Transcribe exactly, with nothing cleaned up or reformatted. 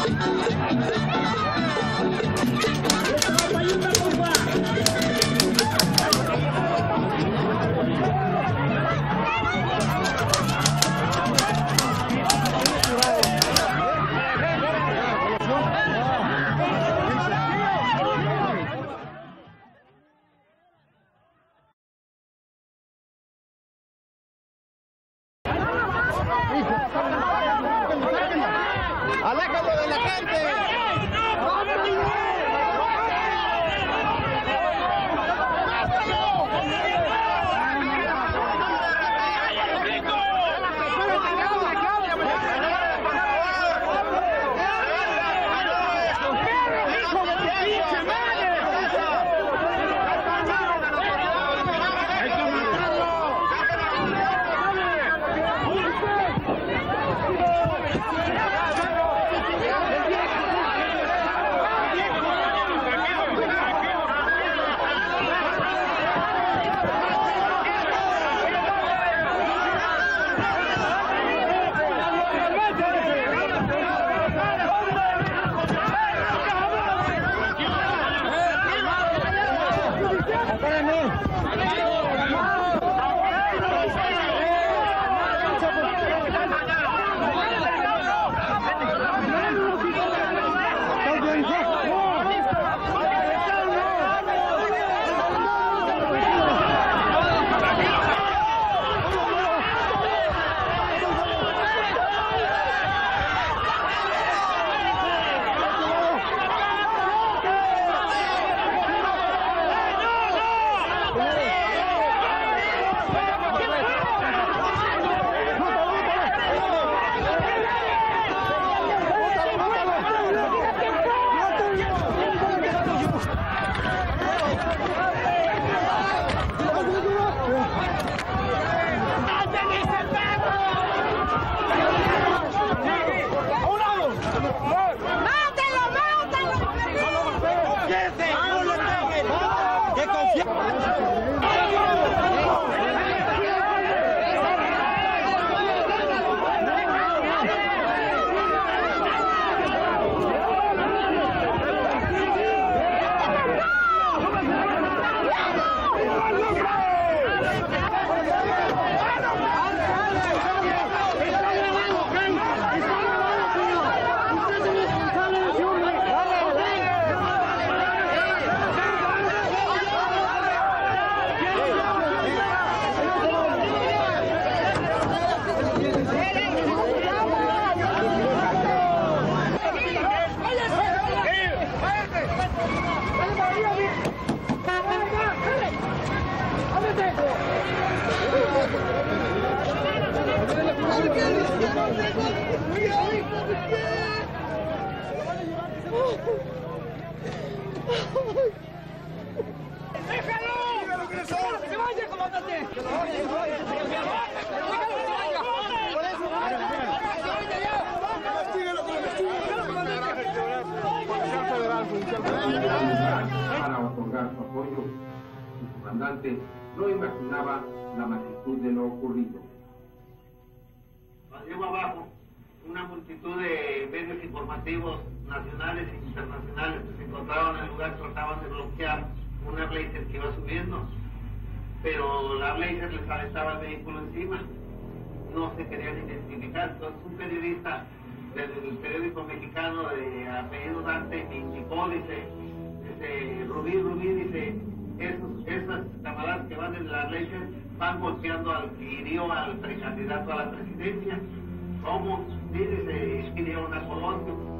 ¡Aléjalo de la gente! Para otorgar su apoyo, su comandante no imaginaba la magnitud de lo ocurrido. Nos llevó abajo una multitud de medios informativos nacionales e internacionales que se encontraban en el lugar, trataban de bloquear una Blazer que iba subiendo, pero la Blazer les aventaba el vehículo encima, no se querían identificar. Entonces un periodista del periódico mexicano de apellido Dante me indicó, dice, dice, Rubí, Rubí, dice, esos, esas camaradas que van en la Blazer van golpeando al que hirió al precandidato a la presidencia. ¿Cómo? Sí, dice, hirieron a Colosio.